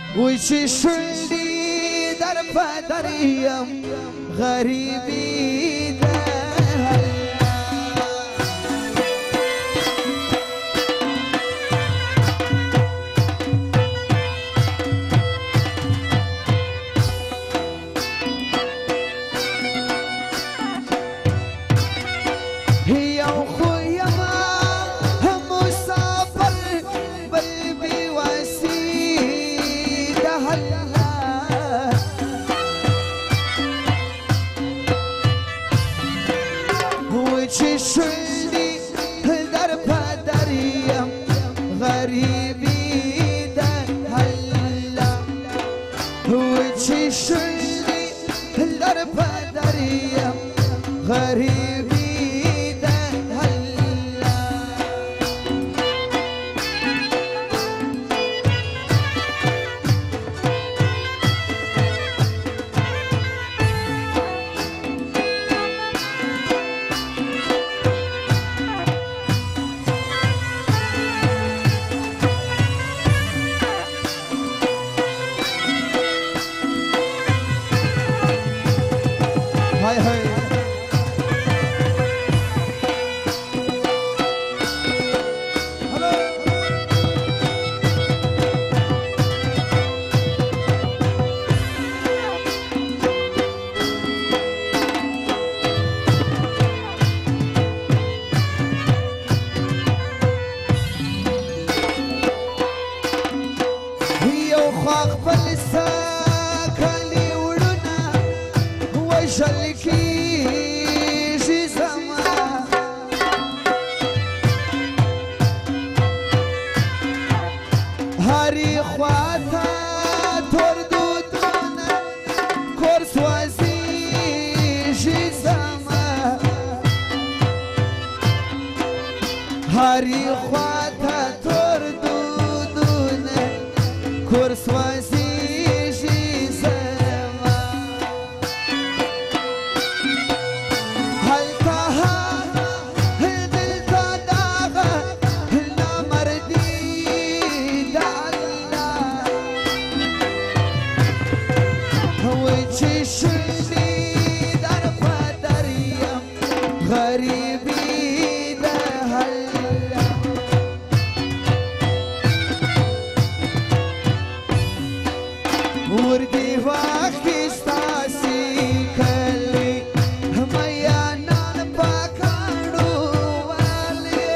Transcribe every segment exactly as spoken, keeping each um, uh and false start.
وی چې شونډې در په در یم غریبي ده هری خواته تور دودونه کورس وزیجی زما هلتا ها دلتا داغه نامردی دا الله وی چی شدی در پدریم غریبی وردی وقتی ستاسی کلی میانان پاکانو والی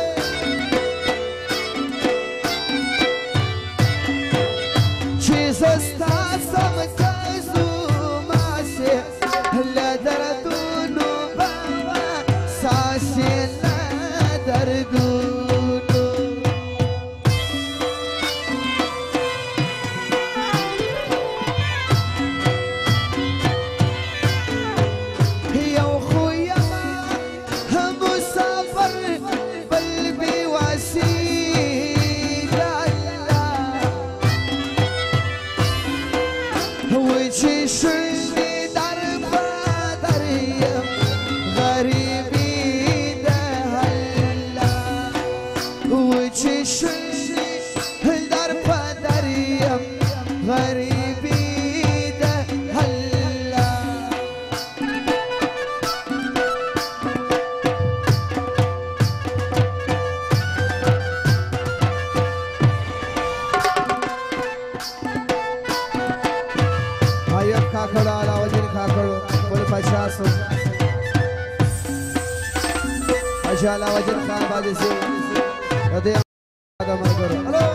چیز استاسم کزو ماسی لدردونو بابا ساسی لدردونو Inshallah wajib kan bagi si ada yang ada mereka. Halo.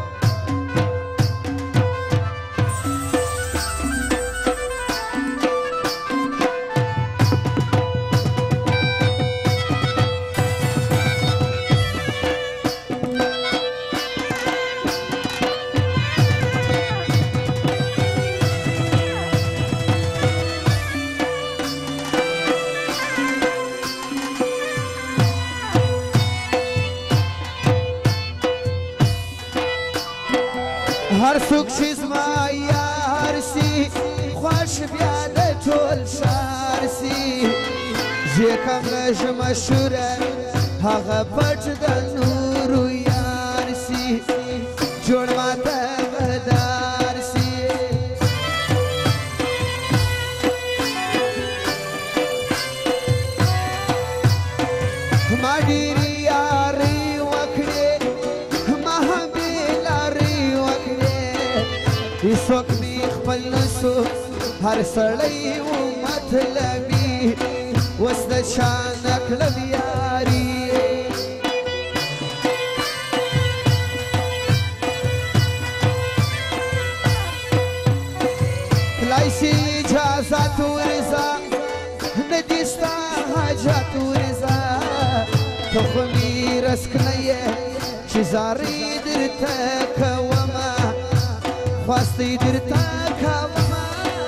هر څوک چې زما یار سي خوښ بیا د ټول ښار سي زه کوم نشم مشهوره هغه پټ د نورو یار سي جوړ ماته غدار سي هیڅوک مې خپل نسو هر سړی و مطلبي اوس د چا نه کړم یاري تلای شي اجازت ورځه نه دي ستا حاجت ورځه ته خو مې رزق نه یې چې زارۍ درته کومه خواستې درته کومه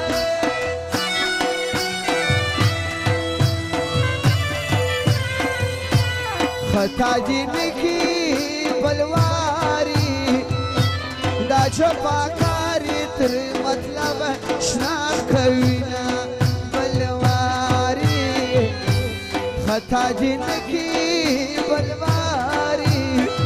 خطا دې نه کړي بلواري دا جفاکاري تر مطلبه شنه کوینه بلواري خطا دې نه کړي بلواري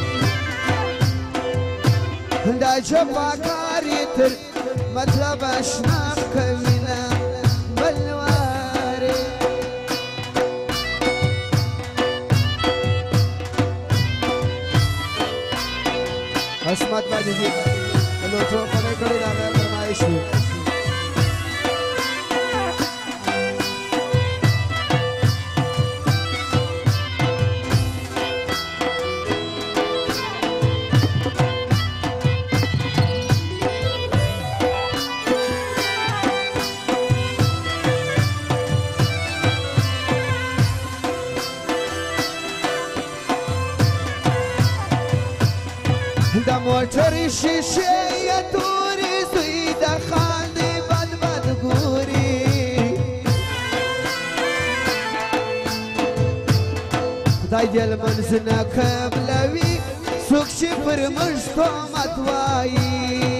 دا جفاکاري تر مطلبه شنه کوینه بلواري عصمت باجی جی لوچو پنے کڑی دانا فرمائش دی دا موټر شیشه یا تورې زوی د خاندې بد بد ګوري خدای دې لمنځ نه قبلوي څوک چې پر موږ تهمت وایي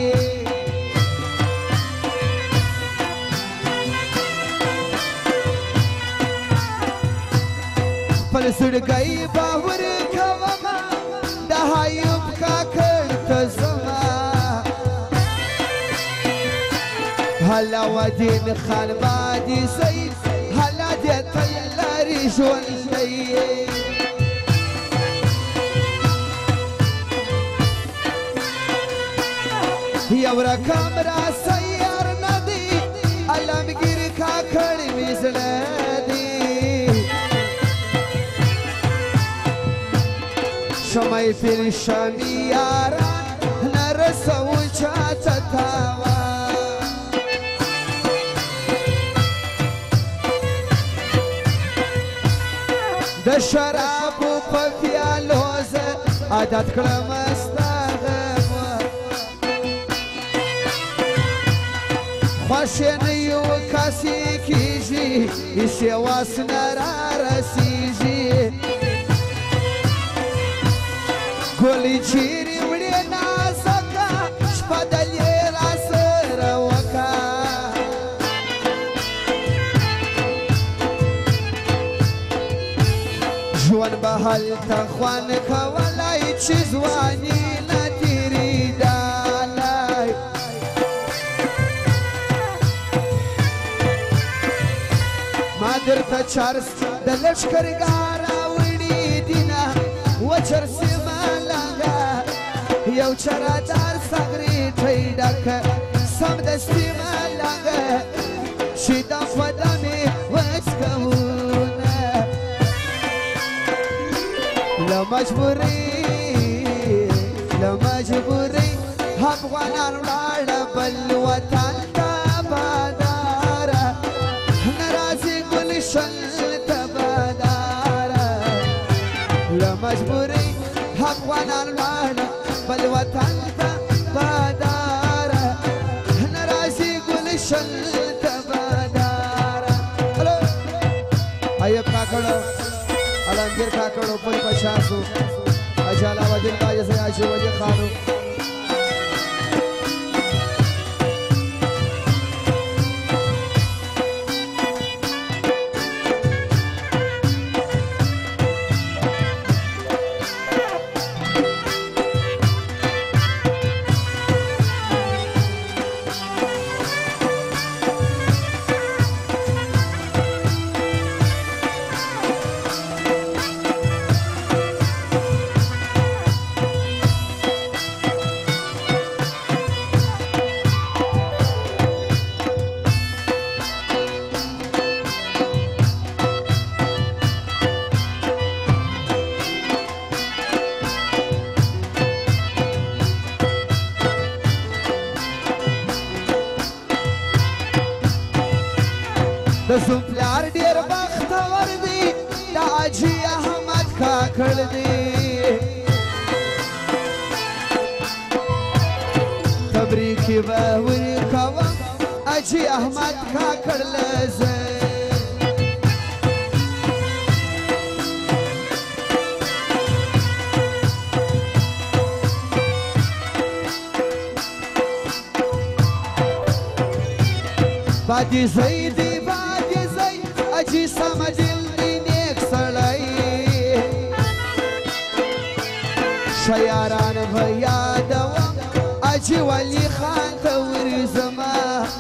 خپل زړګی باور کومه د حیوب کاکړ ته زما هلا ودین خان بادي سید هلا دې تل لري ژوندی یو رقم را سیار نه دی علمګیر کاکړ مې زړه دی شمعی فیل شمی یاران نرسو چاته تاوان د شرابو په پیالو زه عادت کړم ستا غم خوښې نه یو کاسې کېږي هېڅ یې واس نه رارسېږي ګولې چیرې وړې نازکه شپه دلې راسره وکړه ژوند به هلته خوند کولی چې ځواني نه تېرېدلی ما درته چرس د لښکرګاه راوړي دینه وچرسې یو چرادار سګریټۍ ډکه سمدستي ملنګه چې دا خوده مې وڅکونه له مجبورۍ له مجبورۍ افغانان ولاړه بل وطن ته باداره نه راځي ګلشن ته باداره له مجبورۍ افغانان ولاړه بل وطن ته باداره نه راځي ګلشن ته باداره ایوب کاکړ علمگیر کاکړ اوپر پچاسو اجالا ودین باجه سے عاشق وجه خانو د زوم پلار ډېر بختور دی د حاجي احمد کاکړ دی تبریکې به ورکوم حاجي احمد کاکړ له زه بادي زي دي بادي زي اجي سمجل دي نیک سړی شیاران به یادوم اجي ولی خان ته ورځما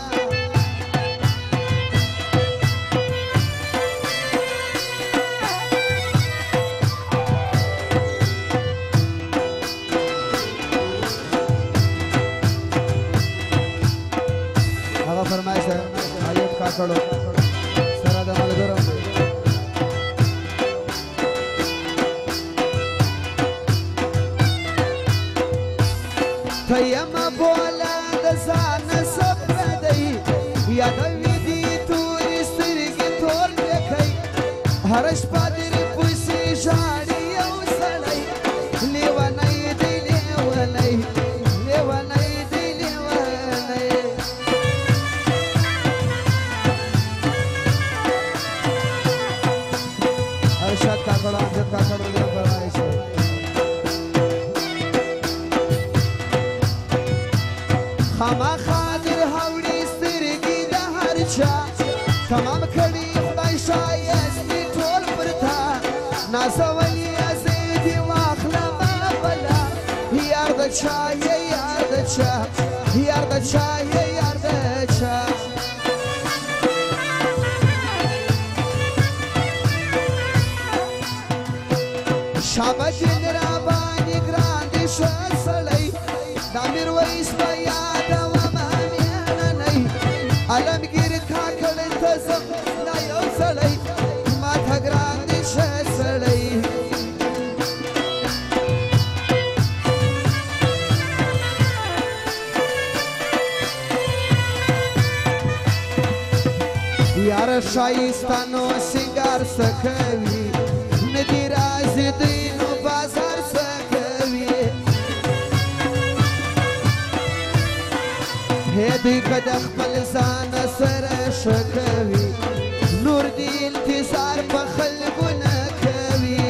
هغه فرمایش کړو سره د ملګرو تیم بوله د ځان سپره دی یادوي دي تورې سترګې تور ډکۍ هره شپه درې پسې ژاړي یو سړی لیونی دی لیونی لیونی دی لیونی ارشاد کاکړو امجد کاکړو له فرمایش خامخا در هوړې سترګې د هر چا تمام کړي خدای ښایستې ټول پر تا نازولې زه دې واخلمه بلا یار د چا یې یار د چا یار د چا یې یار د چا شابه جن را باندې ګران دي ښه سړی دا میرویس به یادوم همېننی عالمګیر کاکړ ته زم دا یو سړی ماته ګران دي ښه سړی یاره ښایسته نو سینګار څه کوي ندی رازی دی نو بازار سکوی هیدی کد خپل ځان سره شکوي نور دی انتظار په خلکو نه کوي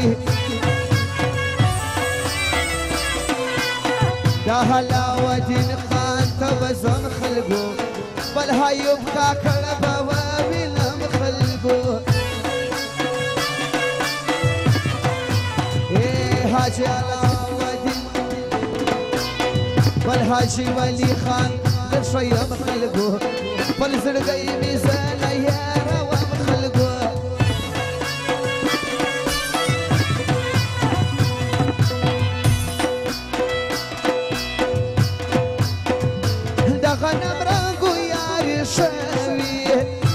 دا علاوالدین خان ته به زم خلکو بل ایوب کاکړ به ووینم خلکو حاجی علاوالدین بل حاجی ولی خان در شویم خلکو بل زړګی مې زه نه یاروم خلکو د غنم رنګو یاري شوي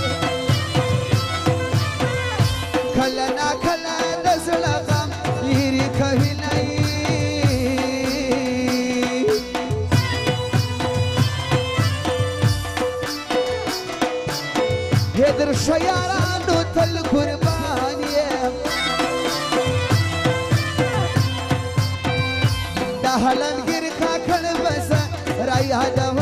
کله ناکله د زړه غم لرې کوي در شیارانو تل قربان یم دا هلنګیر کاکړ به زه را یادوم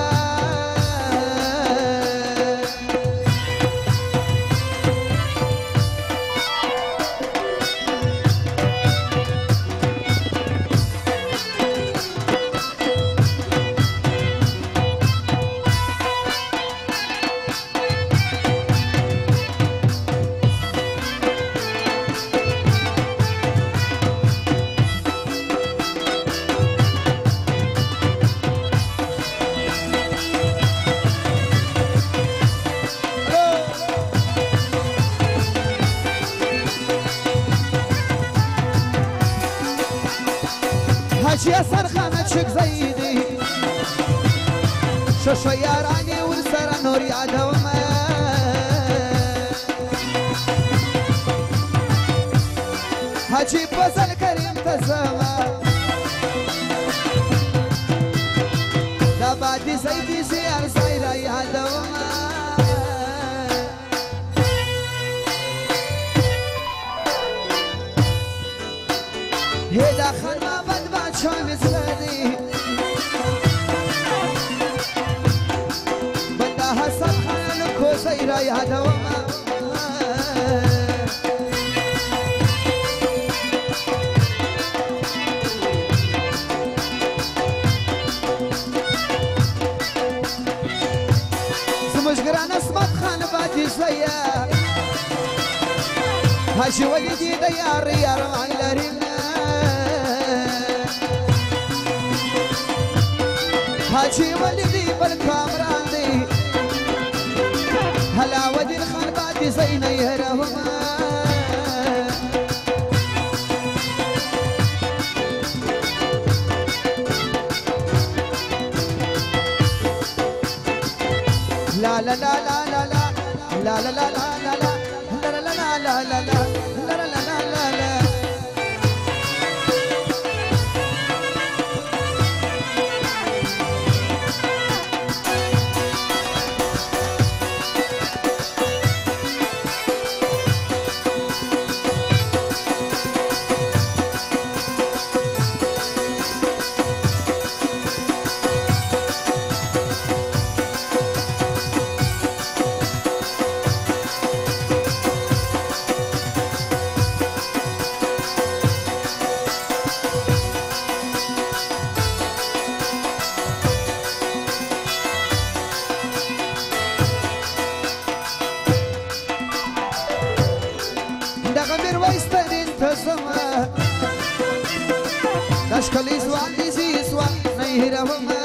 حاجی حسن خانه چک زیدی ششو یارانی ورسره نور یادوم حاجی فضل کریم ته زما دا بادي زیدی زیار زای را یادوم يادوما سمشقران اسمت خان باتي زيا هاشي ولدي ديار يا رمان لرينا هاشي ولدي بالكامران دي هلا ودي الخان باتي زينا يهرهما لا لا لا لا لا لا لا لا لا لا لا لا لا لا لا لا لا لا لا دشكلي سوان ديزي سوان نيهرهما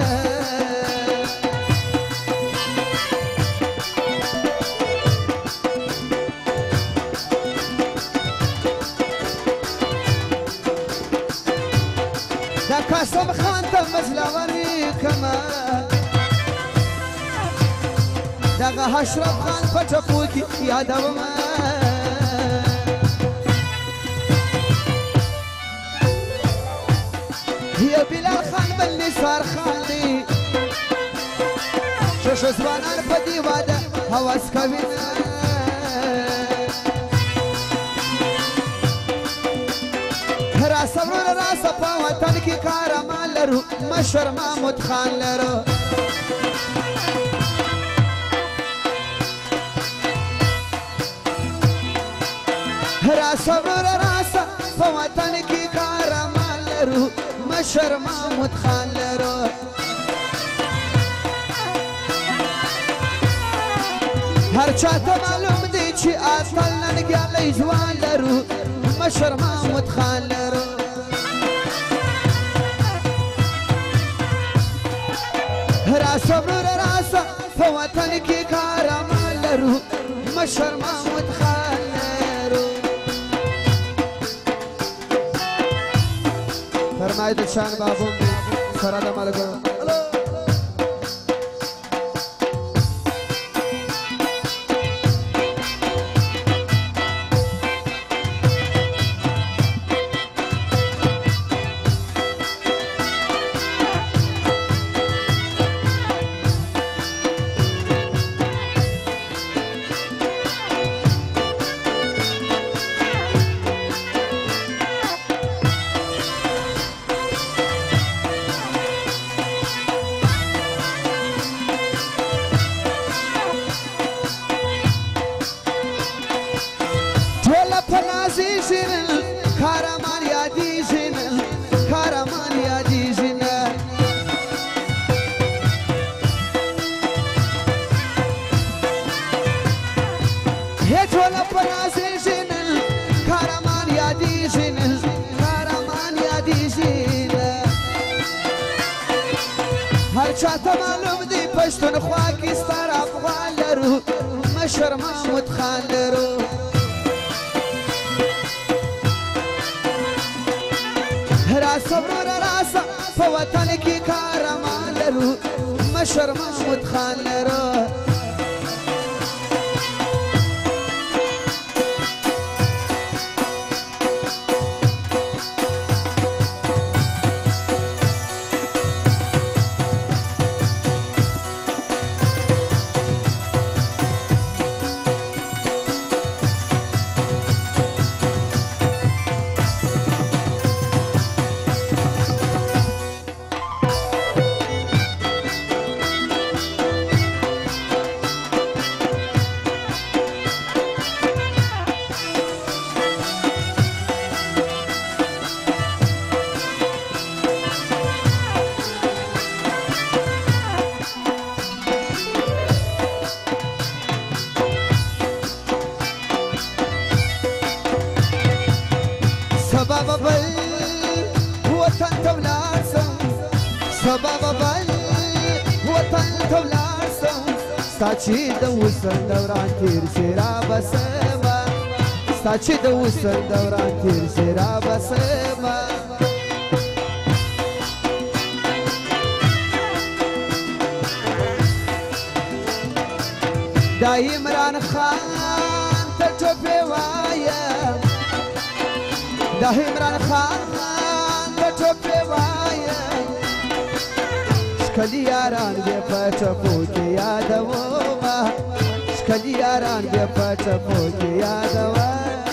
دا كاسم خان تمزلاوري كمان دا هشرف خان فتفوتي يا دوما يا بلال خان بل صار خالي شش زبانان بدي واده هواس كوينا راس ورور راس په وطن کې کارمان لرو مشر محمود خان لرو راس ورور راس په وطن کې کارمان لرو مشر محمود خان لرو هر چاته معلوم دی چې اصل ننګیالی ځوان لرو مشر محمود خان لرو راسه ورور راسه په وطن کې کارمان لرو مشر محمود خان لرو فرماید شان بابو سره د ملګرو چاته معلوم دی پښتونخوا کې ستر افغان لرو مشر محمود خان لرو راسه ورور راسه په وطن کې کارمان لرو مشر محمود خان لرو سبا ببل وطن ته ولاړ سم ستا چې د وصل دوران تېر شي رابسمه ستا چې د وصل دوران تېر شي رابسمه دا عمران خان ته ټوپې وایم دا عمران خان ته ټوپې وایم ښکلي یاران بیا په ټپو کې یادومه ښکلي یاران بیا په ټپو کې یادوه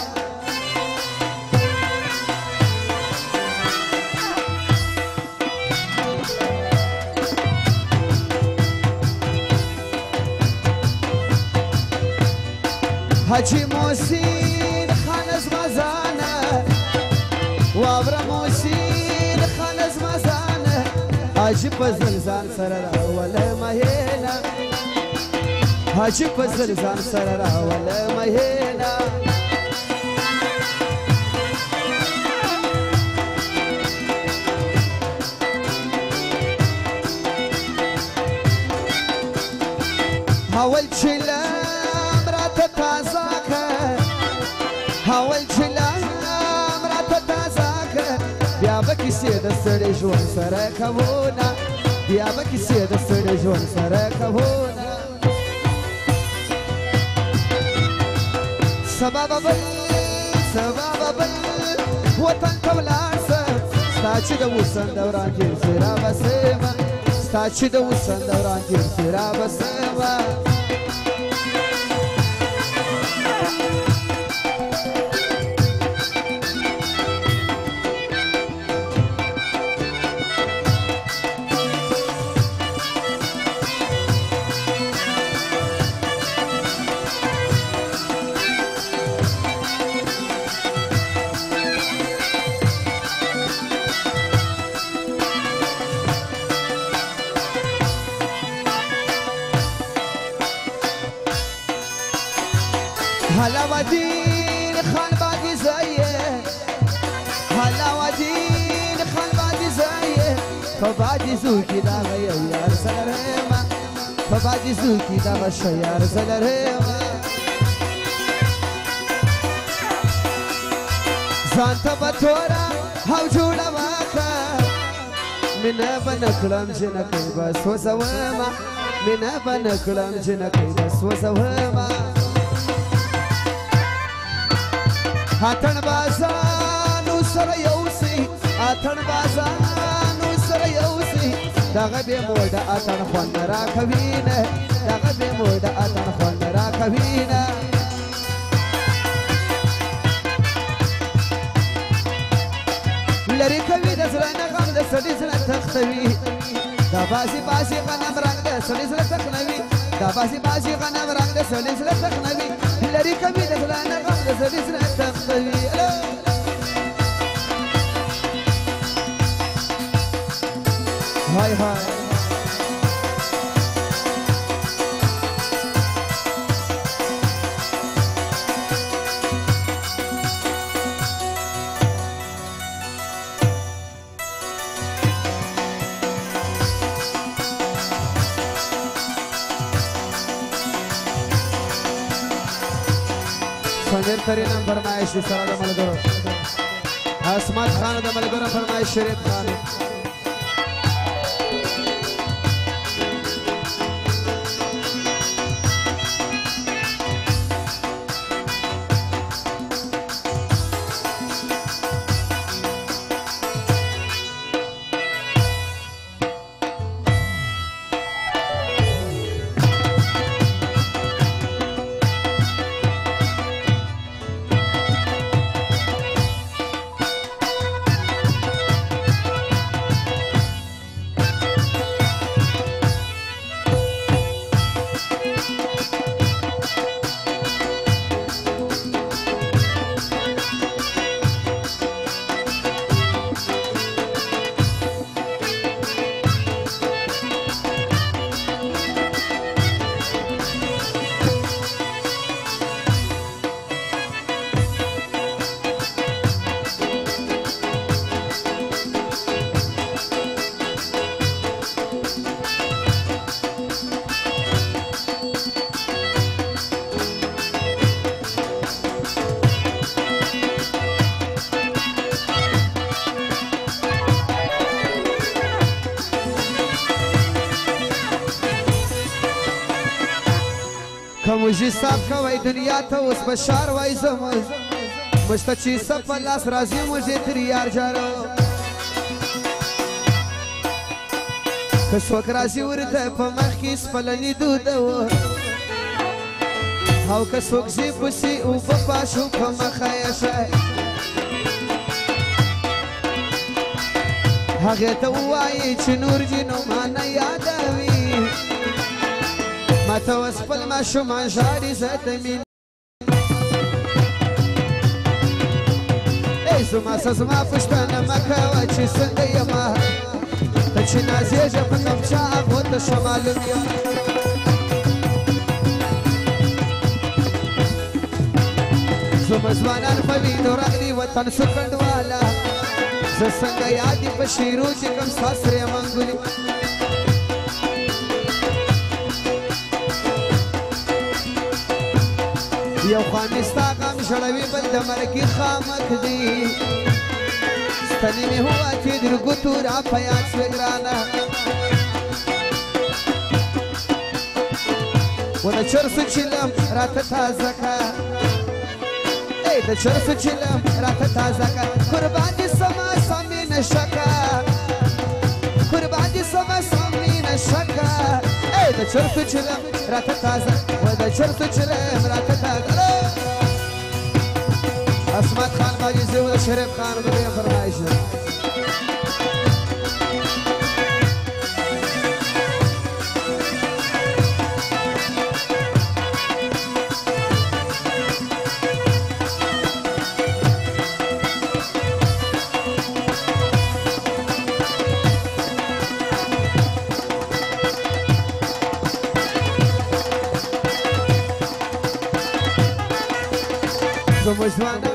حاجی محسن خان زما زانه واوره محسن خان زما زانه حاجی فضل ځان سره راوله مهینه حاجی فضل ځان سره راوله مهینه اول چې لم راته تازه کړ اول چې لم راته تازه کړ بیا به کیسې د سړي ژوند سره کوونه بیا به کیسې د سړي ژوند سره کوونه سبا به بل سبا به بل وطن ته ولاړ سم ستا چې د وصل دوران تېر شي رابسمه ستا چې د وصل دوران تېر شي رابسمه حلاوالدین خان بادی زایه حلاوالدین خان بادی زایه فبادی زوکی دا غیو یار سلرهما فبادی زوکی دا غشو یار سلرهما زانتا بطورا هاو جوڑا واقع منا بنکلم جنکی بس وزوما منا بنکلم جنکی بس وزوما اتن بازانو سره یوسي اتن بازانو سره یوسي دغه به مور د اتن خوند را کوینه دغه به مور د اتن خوند را کوینه لری کوي د زړه نه غم د سړي زړه تختوي دا باسي باسي غنم رنگ د سړي زړه تخنوي دا باسي باسي غنم رنگ د سړي زړه تخنوي لری کوي د زړه نه غم د سړي زړه تختوي هاي هاي سمیر ترینم فرمایشی سره د ملګرو اسمت خان د ملګرو فرمایش شریف خان موجی صاحب کوي دنیا ته اوس بشار وای زموږ مشته چې سپ لاس راځي موجی تر یار جارو که څوک راځي ورته په مخ کې سپلني دود و او که څوک ځي پسې اوبه پاشو په مخه یې شی هغې ته ووایي چې نور دي نو ما نه یادوي ما ته اوس خپل ماشومان ژاړي زه د مینې ای زما څه زما پوښتنه مه کوه چې څنګه یمه ته چې نازېږه په کوم چا هغو ته ښه معلوم یم زموږ ځوانان په وینو راغلي وطن سکنډواله زه څنګه یاد دي په شیرو چې کوم ستا سرې منګولي یو خوا مې ستا غم ژړوي بل د مرګي خامک دی ستنې مې هواتې در ګوتو را په یاد شوې ګرانه و د چرسو چیلم راته تازه که ای د چرسو چیلم راته تازه که قربان دې سمه سمې نشکه قربان دې سمه سمې نشکه ای د چرسو چیلم راته تازه و د چرسو چیلم راته تازه اسمت خان باجی زه و د شریف خان بده فرمایش زموږ ځوانان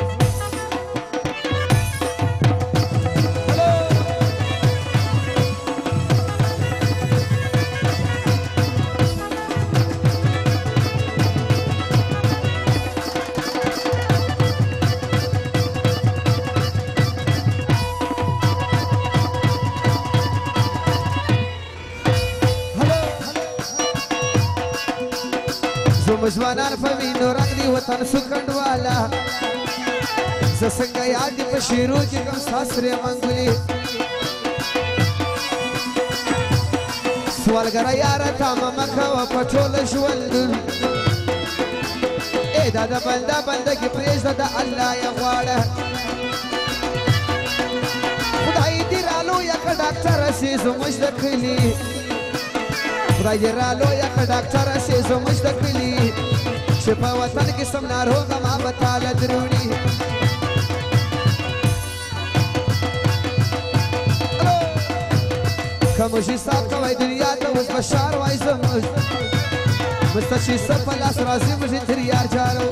زموږ ځوانان په وینو راغلي وطن سکنډواله زه څنګه یاد دي په شیرو چې کوم ستا سرې منګولي سوالګره یاره تامه مه کوه په ټوله ژوند ای دا د بنده بندګي پرېږده د الله یې غواړه خدای دې رالویه که ډاکټره سي زموږ د کلي خدای دې رالویه که ډاکټره سي زموږ د کلي چې په وطن کې سم ناروغه ما به تاله دروړي که موږ حساب کوئ دنیا ته اوس بشار وای زموږ مسته چې څه په لاس راځي موږ یې تر یار جارو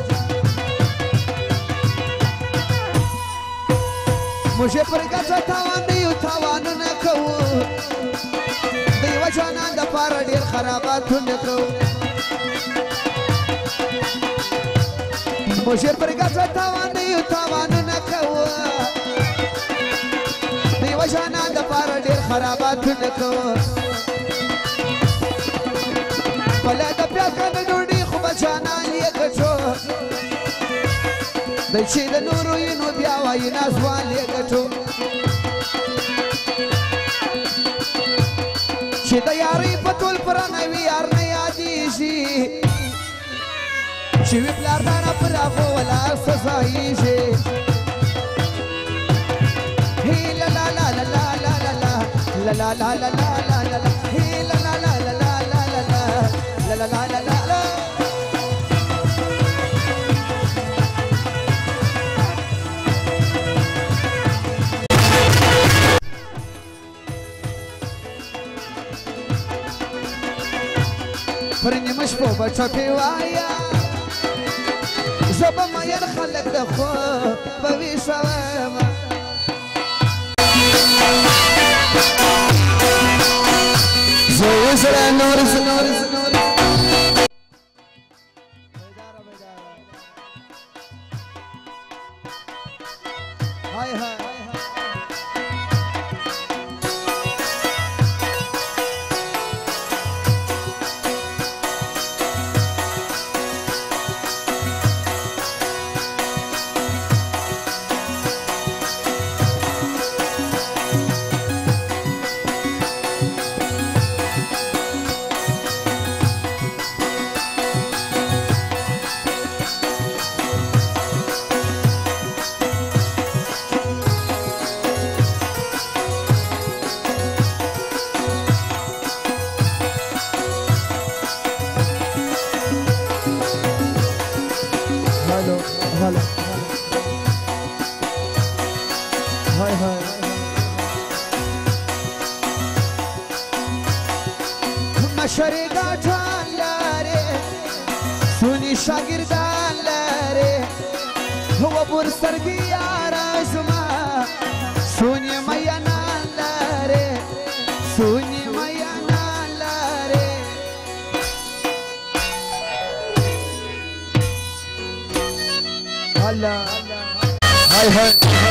موږ یې پر ګټه تاوان نه یو تاوانونه کوو د یوه جانان دپاره ډېر خراباتونه کوو موږ یې پر ګټه تاوان نه یو تاوانونه کوو د یوه جانان دپاره ډېر خراباتونه کوو بله د پیاکنه ډوډۍ خو به جانان یې ګټو دی چې د نورو یې نو بیا وایي نازوال یې ګټو چې د یارۍ په ټول پرانوي یار نه یادېږي چې وي پلار دانه پر هغو ولاړ سزایېږي هی لا لا لا لا لا لا لا لا لا لا لا لا لا لا هی لا لا لا لا لا لا لا لا لا لا لا لا پر نیمه شپو به ټپې وایه زه به مین خلک د خوب به ویښومه زه یې سره نور نور نور هاي هاي هلا هاي هاي مشرقاتان لاري سوني شاگردان لاري هو برسرقي يا رازما سوني ميانان لاري سوني ميانان لاري هلا هاي هاي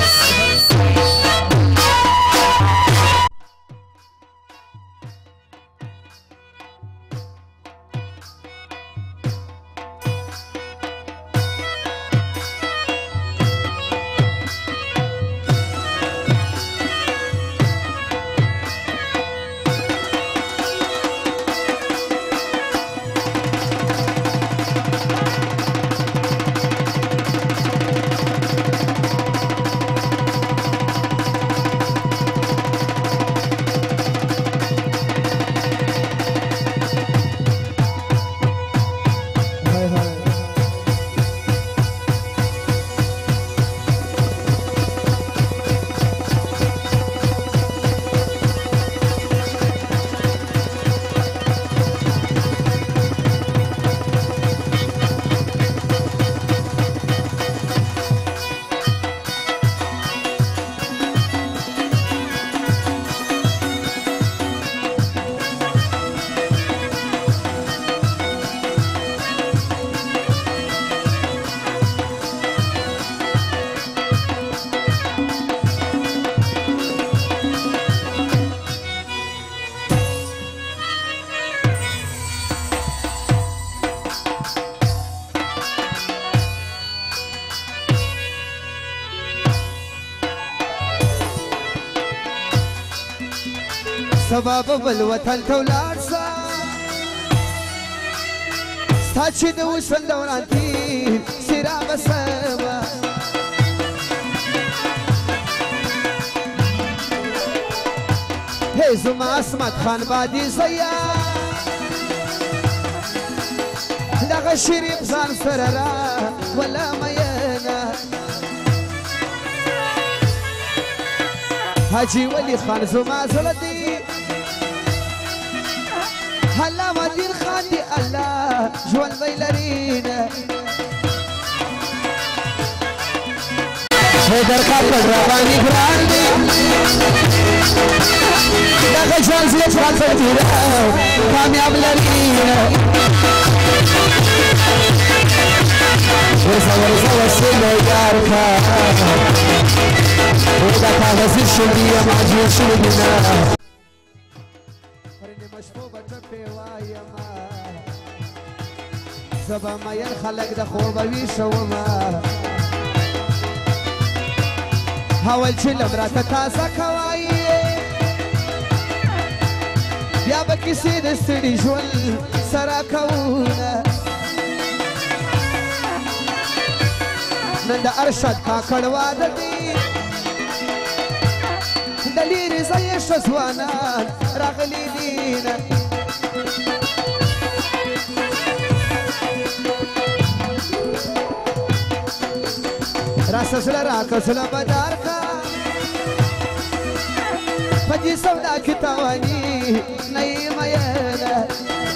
سبب بالوطن تولار سا ستاچی دو وصل دورانتی سیرا بسما هیزم اسمت خان بادی زیا لغا شریف زان سررا ولا ميانا حاجی ولی خان زما زلدی هلا مدين خاندي الله جوان بيلرينا هيدر قبل رباني براندي داخل شان زيت فالفتيرا كامياب لرينا ورسا ورسا وسيلو ياركا ودا كاغسي الشلية معجين شلبنا زبا ما ينخلق ده خوبه ويشوما هاول چلم را تتازه کوایی بیا بکسی دستړي ژوند سره کوونه نن د ارشد کاکړ واده دی د لیرې ځای ښه ځوانان راغلي دینه راسه زړه راکړه زړه بدار کا په دې سودا کې تاواني نه یې میینه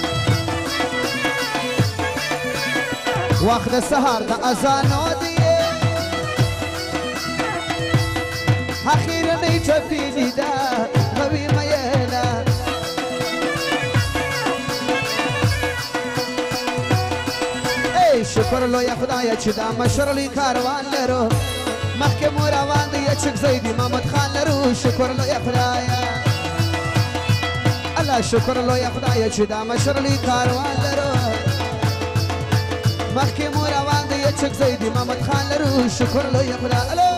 وخت د سهار د اذانو دی اخیرنۍ ټپې دي دا کوي میینه شکر لوی خدایا چې دا مشر لوی کاروان لرو مخکې مو روان دی چک زیدي محمد خان لرو شکر لوی خدایا الله شکر لوی خدایا چې دا مشر لوی کاروان لرو مخکې مو روان دی چک زیدي محمد خان لرو شکر لوی خدایا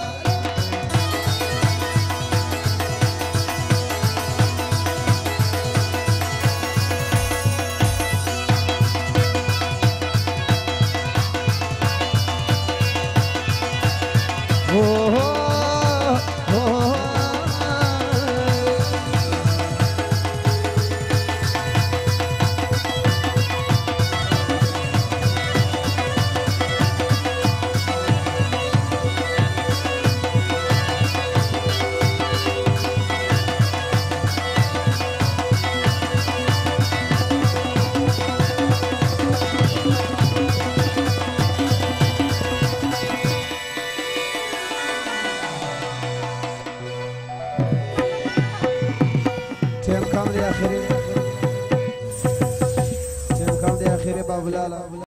تیم کام دی آخری تیم کام دی آخری بابلالا